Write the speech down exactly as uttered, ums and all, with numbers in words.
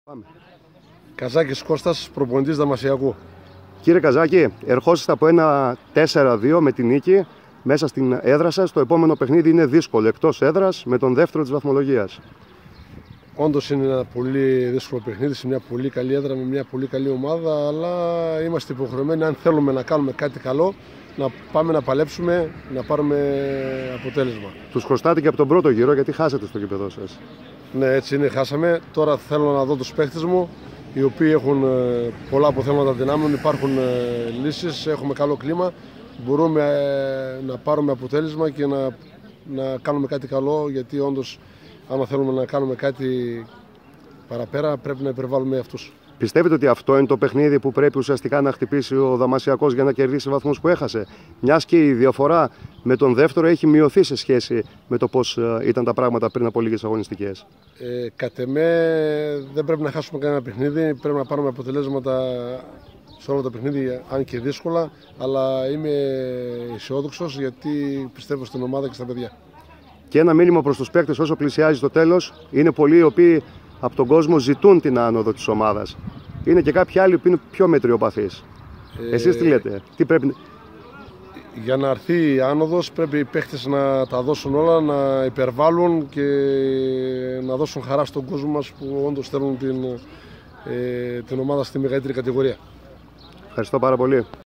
Πάμε. Καζάκης Κώστας, προπονητής Δαμασιακού. Κύριε Καζάκη, ερχόσαστε από ένα τέσσερα δύο με την νίκη μέσα στην έδρα σας. Το επόμενο παιχνίδι είναι δύσκολο, εκτός έδρας, με τον δεύτερο της βαθμολογίας. Όντως είναι ένα πολύ δύσκολο παιχνίδι σε μια πολύ καλή έδρα με μια πολύ καλή ομάδα, αλλά είμαστε υποχρεωμένοι, αν θέλουμε να κάνουμε κάτι καλό, να πάμε να παλέψουμε, να πάρουμε αποτέλεσμα. Τους χρωστάτε και από τον πρώτο γύρο, γιατί χάσατε στο γήπεδό σας. Ναι, έτσι είναι, χάσαμε. Τώρα θέλω να δω τους παίχτες μου, οι οποίοι έχουν πολλά αποθέματα δυνάμεων, υπάρχουν λύσεις, έχουμε καλό κλίμα, μπορούμε να πάρουμε αποτέλεσμα και να, να κάνουμε κάτι καλό, γιατί όντως άμα θέλουμε να κάνουμε κάτι παραπέρα πρέπει να υπερβάλλουμε αυτούς. Πιστεύετε ότι αυτό είναι το παιχνίδι που πρέπει ουσιαστικά να χτυπήσει ο Δαμασιακός για να κερδίσει βαθμούς που έχασε? Μιας και η διαφορά με τον δεύτερο έχει μειωθεί σε σχέση με το πώς ήταν τα πράγματα πριν από λίγες αγωνιστικές. Ε, κατ' εμέ δεν πρέπει να χάσουμε κανένα παιχνίδι, πρέπει να πάρουμε αποτελέσματα σε όλα τα παιχνίδια, αν και δύσκολα, αλλά είμαι αισιόδοξος γιατί πιστεύω στην ομάδα και στα παιδιά. Και ένα μήνυμα προς τους παίκτες όσο πλησιάζει το τέλος: είναι πολλοί οι οποίοι από τον κόσμο ζητούν την άνοδο της ομάδας. Είναι και κάποιοι άλλοι που είναι πιο μετριοπαθείς. Ε, Εσείς τι λέτε, τι πρέπει... Για να έρθει η άνοδος πρέπει οι παίκτες να τα δώσουν όλα, να υπερβάλλουν και να δώσουν χαρά στον κόσμο μας που όντως θέλουν την, ε, την ομάδα στη μεγαλύτερη κατηγορία. Ευχαριστώ πάρα πολύ.